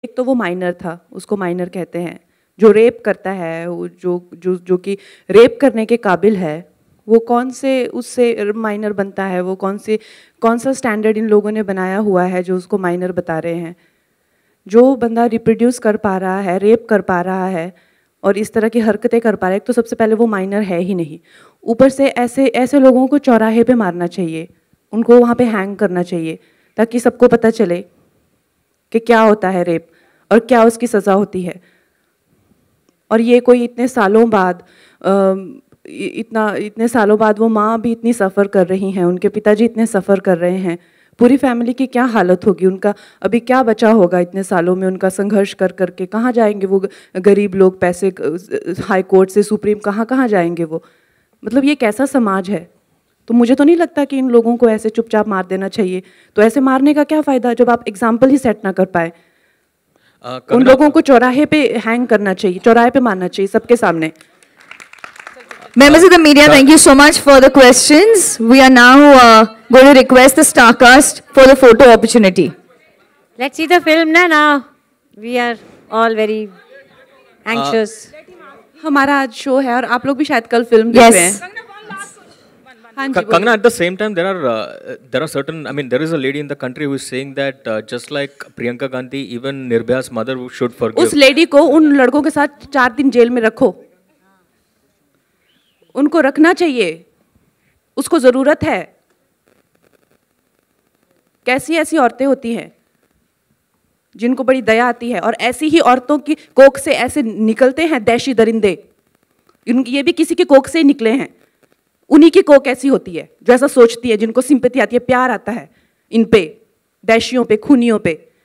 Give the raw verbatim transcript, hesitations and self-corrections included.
एक तो वो माइनर था, उसको माइनर कहते हैं, जो रेप करता है, वो जो जो जो कि रेप करने के काबिल है, वो कौन से उससे माइनर बनता है? वो कौन से कौन सा स्टैंडर्ड इन लोगों ने बनाया हुआ है जो उसको माइनर बता रहे हैं? जो बंदा रिप्रोड्यूस कर पा रहा है, रेप कर पा रहा है और इस तरह की हरकतें कर पा रहा है, तो सबसे पहले वो माइनर है ही नहीं। ऊपर से ऐसे ऐसे लोगों को चौराहे पे मारना चाहिए, उनको वहाँ पे हैंग करना चाहिए, ताकि सबको पता चले कि क्या होता है रेप और क्या उसकी सज़ा होती है। और ये कोई इतने सालों बाद इतना इतने सालों बाद वो माँ भी इतनी सफ़र कर रही हैं, उनके पिताजी इतने सफ़र कर रहे हैं, पूरी फैमिली की क्या हालत होगी, उनका अभी क्या बचा होगा इतने सालों में उनका संघर्ष कर करके? कहाँ जाएंगे वो गरीब लोग? पैसे हाई कोर्ट से सुप्रीम कहाँ कहाँ जाएंगे वो? मतलब ये कैसा समाज है? तो मुझे तो नहीं लगता कि इन लोगों को ऐसे चुपचाप मार देना चाहिए। तो ऐसे मारने का क्या फ़ायदा जब आप एग्जाम्पल ही सेट ना कर पाए? uh, उन लोगों को चौराहे पे हैंग करना चाहिए, चौराहे पे मारना चाहिए सबके सामने। Members of the media, thank you so much for the questions. We are now uh, going to request the star cast for the photo opportunity. Let's see the film na now. We are all very anxious. Uh, हमारा आज show है और आप लोग भी शायद कल film देख रहे हैं। Kangana, at the same time, there are uh, there are certain. I mean, there is a lady in the country who is saying that uh, just like Priyanka Gandhi, even Nirbhaya's mother should forgive. उस lady को उन लड़कों के साथ चार दिन jail में रखो, उनको रखना चाहिए, उसको जरूरत है। कैसी ऐसी औरतें होती हैं जिनको बड़ी दया आती है, और ऐसी ही औरतों की कोख से ऐसे निकलते हैं दैशी दरिंदे। ये भी किसी के कोख से ही निकले हैं, उन्हीं की कोख ऐसी होती है जो ऐसा सोचती है, जिनको सिंपैथी आती है, प्यार आता है इन पे, दैशियों पे, खूनियों पे।